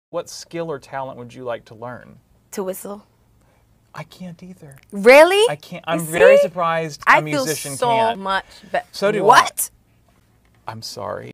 What skill or talent would you like to learn? To whistle. I can't either. Really? I can't. I'm very surprised a musician I feel so can't. much better. So do I. What? I'm sorry.